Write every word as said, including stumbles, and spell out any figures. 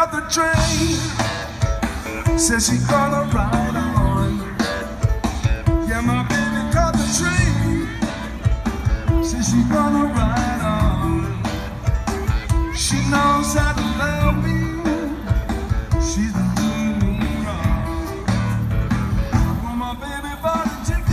caught the train. Says she gonna ride on. Yeah, my baby caught the train. Says she gonna ride on. She knows how to love me. She's doing me wrong. I want my baby body to